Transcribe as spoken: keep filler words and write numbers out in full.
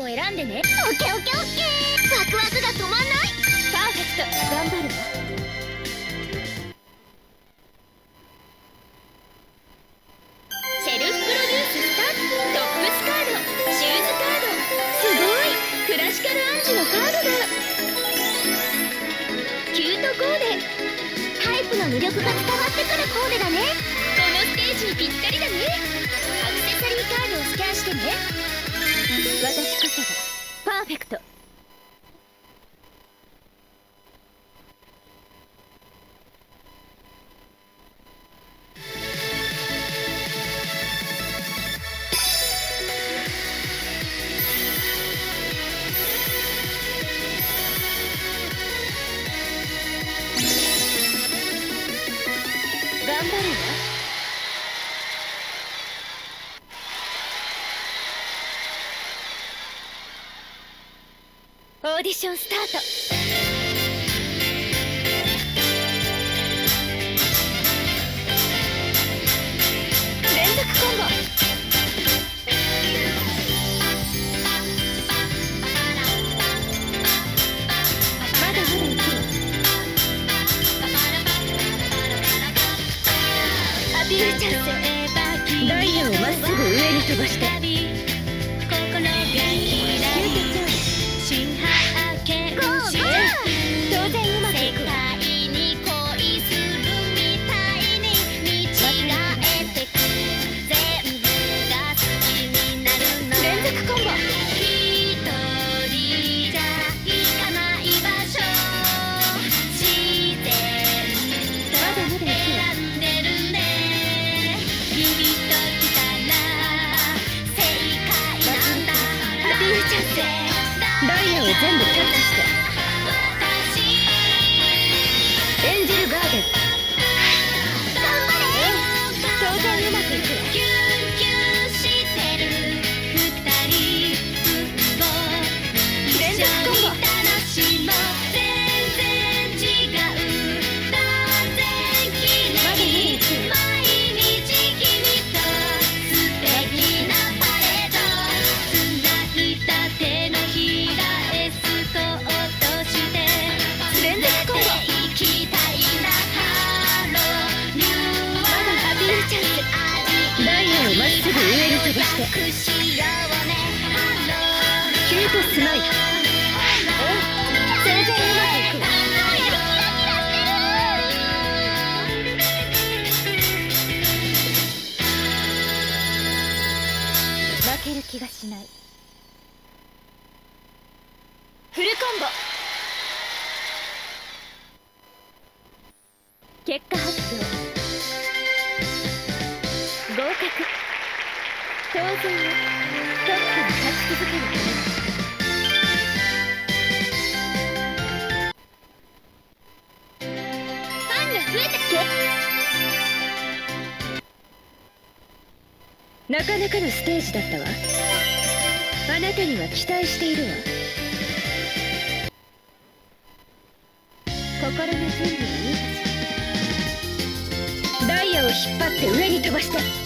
を選んでね。 オッケーオッケーオッケー。ワクワクが止まんない。 パーフェクト。頑張るわ。セルフプロデューススタート。トップスカード、シューズカード。すごい、クラシカルアンジのカードだ。キュートコーデ。 タイプの魅力が伝わってくるコーデだね。 このステージにぴったりだね。アクセサリーカードをスキャンしてね。私こそがパーフェクト。頑張るわ。オーディションスタート。連続コンボ。まだまだいくよ。アピールチャンス。ダイヤをまっすぐ上に飛ばして。当然うまくいくわ。連続コンボ。まだまだいくわ。アピールチャンス。ダイヤを全部キャッチして。エンジェルガーデン。 頑張れ。 当然うまくいくわ。連続コンボ。ダイヤをまっすぐ上に飛ばして。キュートスマイル。全然うまくいくわ。負ける気がしない。フルコンボ。結果発表。合格。当然よ。トップに立ち続けるため。 ファンが増えてきて。 なかなかのステージだったわ。あなたには期待しているわ。心の準備はいいかしら。ダイヤを引っ張って上に飛ばして。